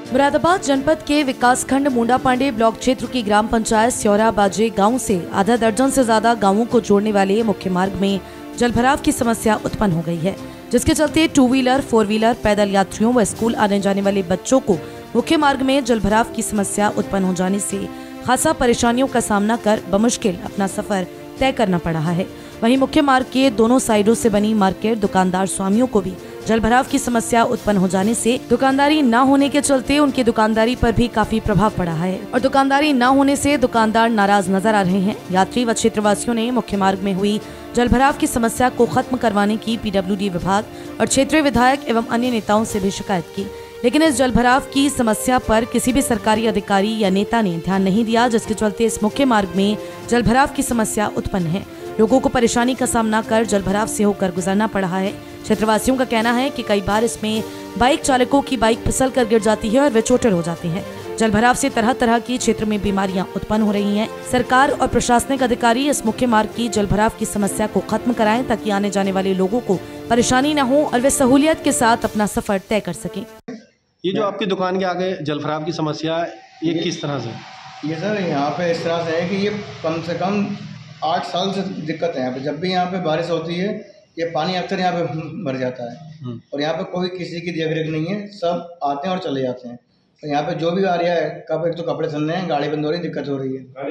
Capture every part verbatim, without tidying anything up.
मुरादाबाद जनपद के विकासखंड मुंडा पांडे ब्लॉक क्षेत्र की ग्राम पंचायत स्योरा बाजे गांव से आधा दर्जन से ज्यादा गांवों को जोड़ने वाले मुख्य मार्ग में जलभराव की समस्या उत्पन्न हो गई है, जिसके चलते टू व्हीलर, फोर व्हीलर, पैदल यात्रियों व स्कूल आने जाने वाले बच्चों को मुख्य मार्ग में जलभराव की समस्या उत्पन्न हो जाने से खासा परेशानियों का सामना कर बमुश्किल अपना सफर तय करना पड़ रहा है। वहीं मुख्य मार्ग के दोनों साइडों से बनी मार्केट दुकानदार स्वामियों को भी जलभराव की समस्या उत्पन्न हो जाने से दुकानदारी न होने के चलते उनकी दुकानदारी पर भी काफी प्रभाव पड़ा है और दुकानदारी न होने से दुकानदार नाराज नजर आ रहे हैं। यात्री व क्षेत्रवासियों ने मुख्य मार्ग में हुई जलभराव की समस्या को खत्म करवाने की पीडब्ल्यूडी विभाग और क्षेत्रीय विधायक एवं अन्य नेताओं से भी शिकायत की, लेकिन इस जलभराव की समस्या पर किसी भी सरकारी अधिकारी या नेता ने ध्यान नहीं दिया, जिसके चलते इस मुख्य मार्ग में जलभराव की समस्या उत्पन्न है। लोगों को परेशानी का सामना कर जलभराव से होकर गुजरना पड़ रहा है। क्षेत्रवासियों का कहना है कि कई बार इसमें बाइक चालकों की बाइक फिसल कर गिर जाती है और वे चोटिल हो जाते हैं। जलभराव से तरह तरह की क्षेत्र में बीमारियां उत्पन्न हो रही हैं। सरकार और प्रशासनिक अधिकारी इस मुख्य मार्ग की जलभराव की समस्या को खत्म कराएं ताकि आने जाने वाले लोगों को परेशानी न हो और वे सहूलियत के साथ अपना सफर तय कर सकें। ये जो आपकी दुकान के आगे जलभराव की समस्या है, ये किस तरह से? ये सर यहाँ पे इस तरह से है कि ये कम से कम आठ साल से दिक्कत है यहाँ पे। जब भी यहाँ पे बारिश होती है ये पानी अक्सर यहाँ पे भर जाता है और यहाँ पे कोई किसी की देखरेख नहीं है, सब आते हैं और चले जाते हैं। तो यहाँ पे जो भी आ रहा है, कब एक तो कपड़े सलने हैं, गाड़ी बंद हो रही है, दिक्कत हो रही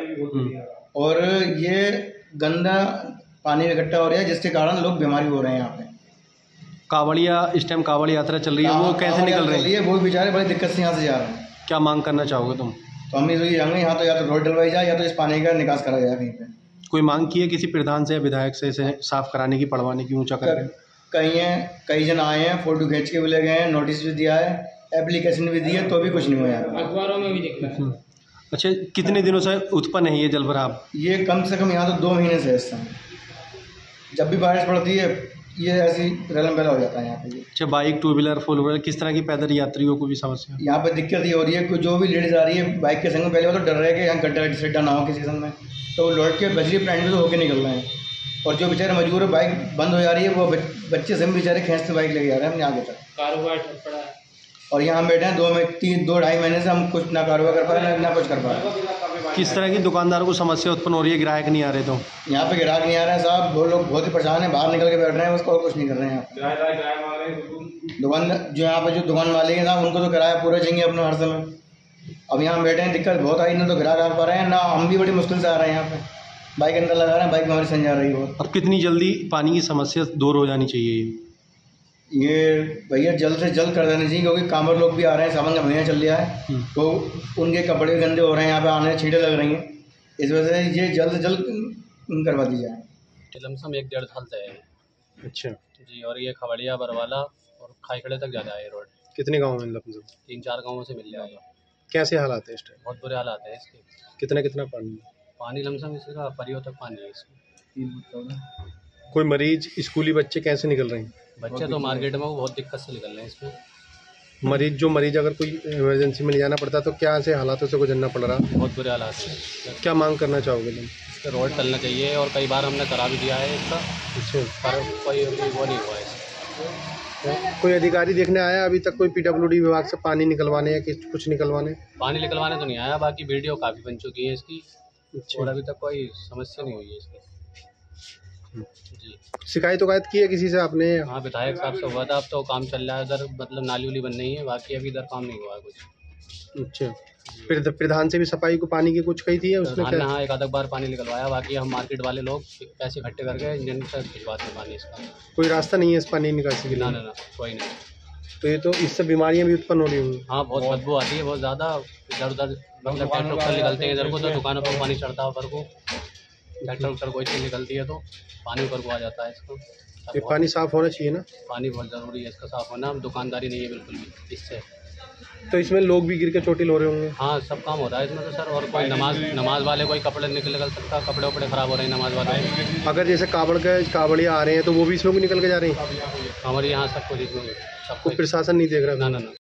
है और ये गंदा पानी इकट्ठा हो रहा है जिसके कारण लोग बीमारी हो रहे हैं। यहाँ पे कावड़िया इस टाइम कावड़ यात्रा चल रही है, वो कैसे निकल रही है? वो बेचारे बड़ी दिक्कत से यहाँ से जा रहे हैं। क्या मांग करना चाहोगे तुम? तो हम ये जाएंगे यहाँ तो या तो रोड डलवाई जाए या तो इस पानी का निकास करा जाए कहीं पे। कोई मांग की है किसी प्रधान से या विधायक से इसे साफ कराने की, पड़वाने की, ऊंचा करके? कई हैं, कई जन आए हैं, फोटो खींच के भी ले गए हैं, नोटिस भी दिया है, एप्लीकेशन भी दी है, तो भी कुछ नहीं हुआ। अखबारों में भी दिखता है। अच्छा, कितने दिनों से उत्पन्न है ये जलभराव? ये कम से कम यहाँ तो दो महीने से इस समय जब भी बारिश पड़ती है ये ऐसी रलम बहला हो जाता है यहाँ पे। अच्छा, bike, two wheeler, four wheeler, किस तरह की पैदल यात्रियों को भी समस्या? यहाँ पे दिक्कत ये हो रही है कि जो भी लेडीज आ रही है बाइक के संग में, पहले वो तो डर रहे कि यहाँ गड्ढा सिड्ढा ना हो किसी संग में, तो लौट के बजरी प्लांट में तो होके निकल रहे हैं। और जो बेचारे मजबूर है, बाइक बंद हो जा रही है, वो बच्चे से बेचारे खींचते बाइक लेके जा रहे हैं अपने आगे तक। कारोबार पड़ा है और यहाँ हम बैठे हैं दो में तीन दो ढाई महीने से हम कुछ ना कारोबार कर पा रहे हैं ना कुछ कर पा रहे हैं। किस तरह की दुकानदारों को समस्या उत्पन्न हो रही है? ग्राहक नहीं आ रहे तो यहाँ पे ग्राहक नहीं आ रहे हैं साहब, वो लोग बहुत ही परेशान हैं, बाहर निकल के बैठ रहे हैं, उसको कुछ नहीं कर रहे हैं। दुकान जो यहाँ पे जो दुकान वाले हैं साहब, उनको तो किराया पूरा चाहिए अपना हर समय। अब यहाँ बैठे हैं, दिक्कत बहुत आई, ना तो ग्राहक आ पा रहे हैं ना हम भी बड़ी मुश्किल से आ रहे हैं यहाँ पे। बाइक अंदर लगा रहे हैं, बाइक हमारी सन जा रही है। अब कितनी जल्दी पानी की समस्या दूर हो जानी चाहिए? ये भैया जल्द से जल्द कर देना चाहिए, क्योंकि कामर लोग भी आ रहे हैं, सामान का महीना चल रहा है तो उनके कपड़े भी गंदे हो रहे हैं, यहाँ पे आने छींटे लग रही हैं। इस वजह से ये जल्द से जल्द करवा दी जाए। लमसम एक डेढ़ साल से है। अच्छा जी, और ये खवड़िया, बरवाला और खाईखड़े तक जाता है रोड। कितने गाँव में? लमसम तीन चार गाँवों से मिल जाएगा। कैसे हालात है इस टाइम? बहुत बुरे हालात है इसके। कितना कितना पानी? पानी लमसम इसका परियों तक पानी है इसमें। कोई मरीज, स्कूली बच्चे कैसे निकल रहे हैं? बच्चे तो मार्केट में वो बहुत दिक्कत से निकल रहे हैं इसमें। मरीज जो मरीज अगर कोई इमरजेंसी में ले जाना पड़ता है तो क्या ऐसे हालातों से गुजरना पड़ रहा? बहुत बुरे हालात हैं। क्या मांग करना चाहोगे तुम? इसका रोड चलना चाहिए और कई बार हमने करा भी दिया है इसका, पर कोई वो नहीं हुआ है। कोई अधिकारी देखने आया अभी तक? कोई पीडब्ल्यूडी विभाग से पानी निकलवाने या कुछ निकलवाने? पानी निकलवाने तो नहीं आया, बाकी वीडियो काफ़ी बन चुकी है इसकी और अभी तक कोई समस्या नहीं हुई है इसकी। जी, शिकायत वकायत की है किसी से आपने? हाँ, विधायक साहब से हुआ था। अब तो काम चल रहा है इधर, मतलब नाली उली बन रही है, बाकी अभी इधर काम नहीं हुआ है कुछ। अच्छा, फिर प्रधान से भी सफाई को पानी की कुछ कही थी? उसने प्रधान ने हाँ एक आधा बार पानी निकलवाया, बाकी हम मार्केट वाले लोग पैसे इकट्ठे करके इंजन से भिजवाते हैं पानी इसका। कोई रास्ता नहीं है इस पानी निकासी के लिए? ना ना ना कोई नहीं। तो ये तो इससे बीमारियां भी उत्पन्न हो रही होंगी? हाँ, बहुत बदबू आती है, बहुत ज़्यादा। इधर उधर मतलब ट्रैक्टर उधर निकलते हैं इधर को, तो दुकानों पर पानी चढ़ता है ऊपर को, ट्रैक्टर उधर कोई चीज़ निकलती है तो पानी ऊपर को आ जाता है इसको। ये पानी साफ़ होना चाहिए ना? पानी बहुत ज़रूरी है इसका साफ़ होना। दुकानदारी नहीं है बिल्कुल भी इससे। तो इसमें लोग भी गिर के चोटिल हो रहे होंगे? हाँ, सब काम होता है इसमें तो सर। और कोई नमाज नमाज वाले कोई कपड़े निकल निकल सकता, कपड़े वपड़े ख़राब हो रहे हैं नमाज वाले। अगर जैसे कावड़ के कावड़िया आ रहे हैं तो वो भी इसमें भी निकल के जा रहे हैं? हमारे यहाँ सब कुछ इसमें, सब प्रशासन नहीं देख रहा? ना ना ना।